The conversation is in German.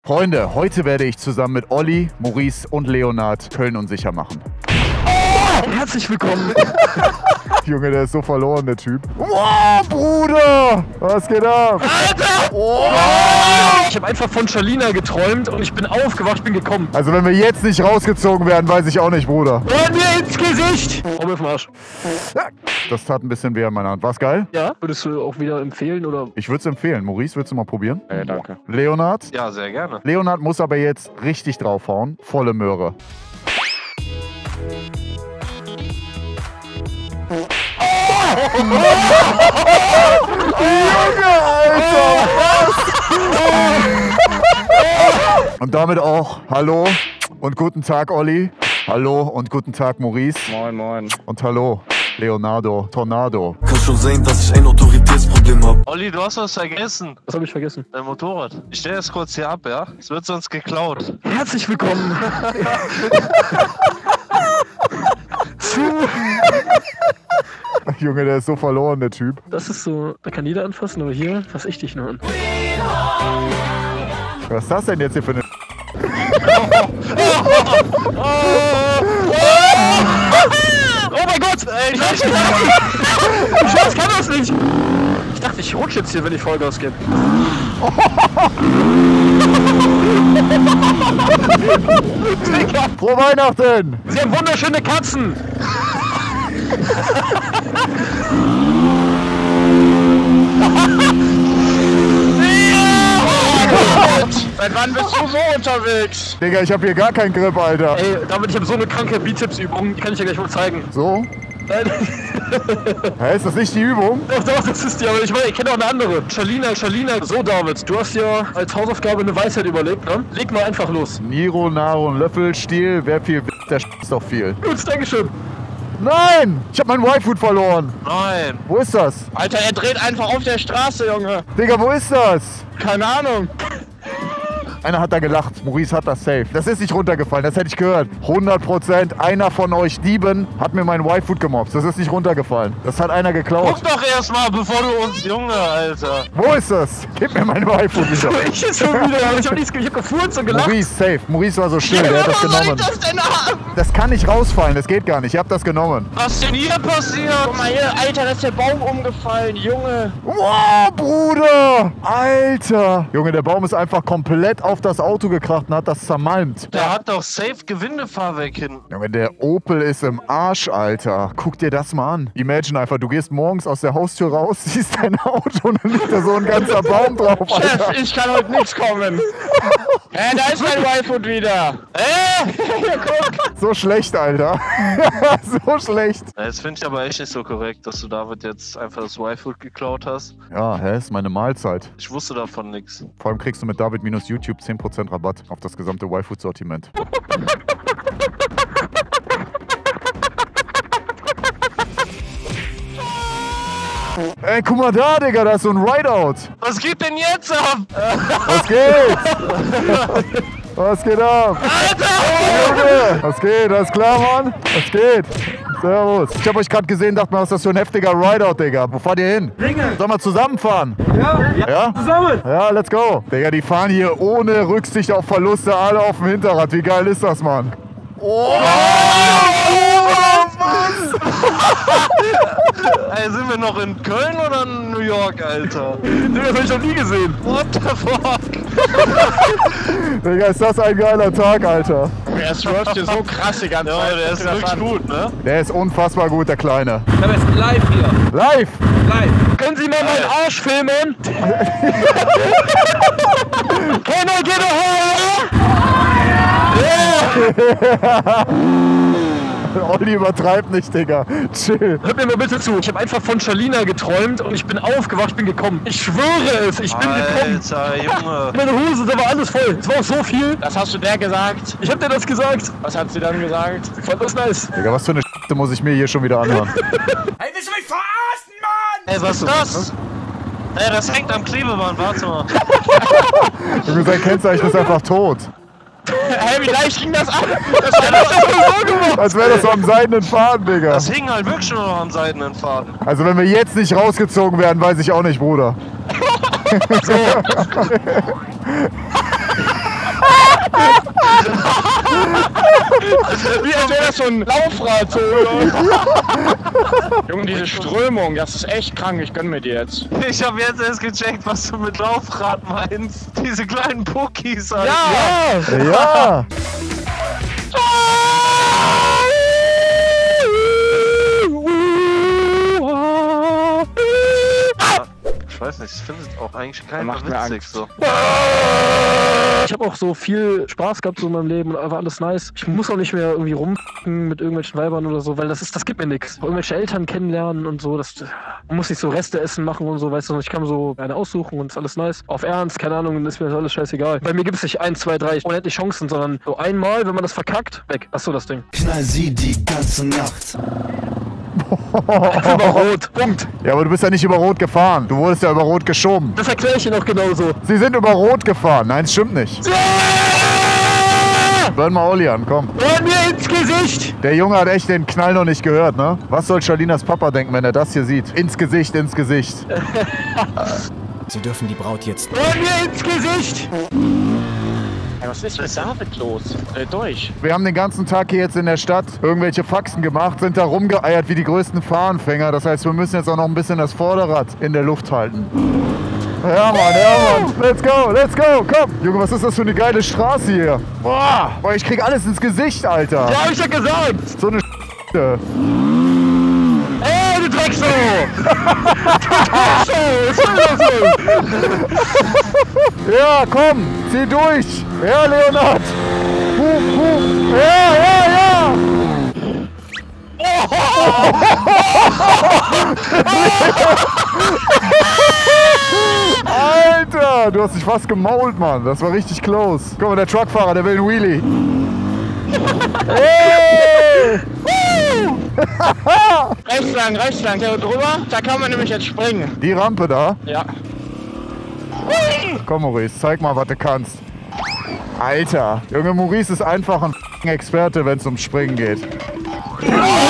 Freunde, heute werde ich zusammen mit Olli, Maurice und Leonard Köln unsicher machen. Herzlich willkommen. Junge, der ist so verloren, der Typ. Wow, Bruder! Was geht ab? Alter! Oh. Ich habe einfach von Charlina geträumt und ich bin aufgewacht, ich bin gekommen. Also wenn wir jetzt nicht rausgezogen werden, weiß ich auch nicht, Bruder. Hör mir ins Gesicht! Hau mir vom Arsch. Das tat ein bisschen weh an meiner Hand. War's geil? Ja? Würdest du auch wieder empfehlen, oder? Ich würde es empfehlen. Maurice, willst du mal probieren? Danke. Leonard? Ja, sehr gerne. Leonard muss aber jetzt richtig draufhauen. Volle Möhre. Junge, Alter! Und damit auch hallo und guten Tag, Olli. Hallo und guten Tag, Maurice. Moin, moin. Und hallo, Leonardo Tornado. Kann schon sehen, dass ich ein Autoritätsproblem hab. Olli, du hast was vergessen. Was habe ich vergessen? Dein Motorrad. Ich stelle das kurz hier ab, ja? Es wird sonst geklaut. Herzlich willkommen. Junge, der ist so verloren, der Typ. Das ist so, da kann jeder anfassen, aber hier fass ich dich nur an. Was ist das denn jetzt hier für eine... Oh mein Gott! Ey, ich kann das nicht! Ich dachte, ich rutsche jetzt hier, wenn ich Vollgas gebe. Frohe Weihnachten! Sie haben wunderschöne Katzen! Seit wann bist du so unterwegs? Digga, ich hab hier gar keinen Grip, Alter. Ey, damit ich habe so eine kranke Bizepsübung, die kann ich dir gleich mal zeigen. So? Hä, ist das nicht die Übung? Doch, das ist die, aber ich kenne auch eine andere. Charlina, so David, du hast ja als Hausaufgabe eine Weisheit überlegt, ne? Leg mal einfach los. Niro, Naro, Löffel, Stiel, wer viel der ist doch viel. Gut, Dankeschön. Nein! Ich hab mein Y-Food verloren. Nein. Wo ist das? Alter, er dreht einfach auf der Straße, Junge. Digga, wo ist das? Keine Ahnung. Einer hat da gelacht. Maurice hat das safe. Das ist nicht runtergefallen, das hätte ich gehört. 100%. Einer von euch Dieben hat mir mein Y-Food gemobst. Das ist nicht runtergefallen. Das hat einer geklaut. Guck doch erstmal, bevor du uns... Junge, Alter. Wo ist das? Gib mir mein Y-Food wieder. Ich jetzt schon wieder, ich hab gefurzt und gelacht. Maurice, safe. Maurice war so still, der hat das Was soll ich genommen. das denn haben? Das kann nicht rausfallen, das geht gar nicht. Ich hab das genommen. Was denn hier passiert? Guck mal hier, Alter, da ist der Baum umgefallen, Junge. Wow, Bruder! Alter! Junge, der Baum ist einfach komplett auf das Auto gekracht und hat das zermalmt. Der hat doch safe Gewindefahrwerk hinten. Junge, der Opel ist im Arsch, Alter. Guck dir das mal an. Imagine einfach, du gehst morgens aus der Haustür raus, siehst dein Auto und dann liegt da so ein ganzer Baum drauf, Alter. Chef, ich kann heute nichts kommen. Hä, da ist mein Y-Food wieder. Hier, guck. So schlecht, Alter. So schlecht. Das finde ich aber echt nicht so korrekt, dass du David jetzt einfach das Y-Food geklaut hast. Ja, hä, ist meine Mahlzeit. Ich wusste davon nichts. Vor allem kriegst du mit David-YouTube 10% Rabatt auf das gesamte Y-Food-Sortiment. Ey, guck mal da, Digga, da ist so ein Rideout. Was geht denn jetzt ab? Was geht? Was geht ab? Alter! Was geht? Alles klar, Mann? Was geht? Servus. Ich hab euch gerade gesehen, dachte mal, was ist das für ein heftiger Rideout, Digga. Wo fahrt ihr hin? Ringe. Sollen wir zusammenfahren? Ja, zusammen. Ja, let's go. Digga, die fahren hier ohne Rücksicht auf Verluste alle auf dem Hinterrad. Wie geil ist das, Mann? Oh! Ey, sind wir noch in Köln oder in New York, Alter? Das hab ich noch nie gesehen. What the fuck? Digga, ist das ein geiler Tag, Alter. Der schwört hier so krass die ganze Zeit. Ja, der ist wirklich gut, ne? Der ist unfassbar gut, der Kleine. Ich habe jetzt live hier. Live! Live. Können Sie mal meinen Arsch filmen? Can I get a Olli übertreibt nicht, Digga. Chill. Hört mir mal bitte zu. Ich habe einfach von Charlina geträumt und ich bin aufgewacht, ich bin gekommen. Ich schwöre es, ich bin gekommen. Alter, Junge. Meine Hose, da war alles voll. Es war auch so viel. Das hast du der gesagt? Ich hab dir das gesagt. Was hat sie dann gesagt? Ich fand das nice. Digga, was für eine Scheiße muss ich mir hier schon wieder anhören? Hey, willst du mich verarschen, Mann? Ey, was ist das? Ey, das hängt am Klebeband, warte mal. Junge, sein Kennzeichen ist einfach tot. Hey, wie leicht ging das an? Das hat das so gemacht. Als wäre das so am seidenen Faden, Digga. Das hing halt wirklich nur noch am seidenen Faden. Also wenn wir jetzt nicht rausgezogen werden, weiß ich auch nicht, Bruder. Wie als wäre das so ein Laufrad. So. Junge, diese Strömung, das ist echt krank. Ich gönn mir die jetzt. Ich hab jetzt erst gecheckt, was du mit Laufrad meinst. Diese kleinen Pokis, Alter. Ja! Ich weiß nicht, ich finde es auch eigentlich kein Macht mir witzig Angst. so. Ich habe auch so viel Spaß gehabt so in meinem Leben und war alles nice. Ich muss auch nicht mehr irgendwie rumficken mit irgendwelchen Weibern oder so, weil das gibt mir nichts. Irgendwelche Eltern kennenlernen und so, man muss nicht so Reste essen machen und so, weißt du, ich kann so eine aussuchen und ist alles nice. Auf Ernst, keine Ahnung, ist mir das alles scheißegal. Bei mir gibt es nicht 1, 2, 3 unendlich Chancen, sondern so einmal, wenn man das verkackt, weg. Achso, das Ding. Knall sie die ganze Nacht. Über Rot, Punkt. Ja, aber du bist ja nicht über Rot gefahren. Du wurdest ja über Rot geschoben. Das erkläre ich dir noch genauso. Sie sind über Rot gefahren. Nein, es stimmt nicht. Hör mal Olli an, komm. Hör mir ins Gesicht! Der Junge hat echt den Knall noch nicht gehört, ne? Was soll Charlinas Papa denken, wenn er das hier sieht? Ins Gesicht, ins Gesicht. Sie dürfen die Braut jetzt. Hör mir ins Gesicht! Ey, was ist mit David los? Durch. Wir haben den ganzen Tag hier jetzt in der Stadt irgendwelche Faxen gemacht, sind da rumgeeiert wie die größten Fahranfänger. Das heißt, wir müssen jetzt auch noch ein bisschen das Vorderrad in der Luft halten. Ja, Mann. Let's go, komm. Junge, was ist das für eine geile Straße hier? Boah, ich krieg alles ins Gesicht, Alter. Ja, hab ich ja gesagt! So eine Ey, du Drecksau! Was soll das denn? Ja, komm, zieh durch. Ja, Leonhard. Ja. Alter, du hast dich fast gemault, Mann. Das war richtig close. Guck mal, der Truckfahrer, der will einen Wheelie. Hey! Rechts lang, hier drüber. Da kann man nämlich jetzt springen. Die Rampe da? Ja. Komm, Maurice, zeig mal, was du kannst. Alter, Junge, Maurice ist einfach ein Experte, wenn es ums Springen geht.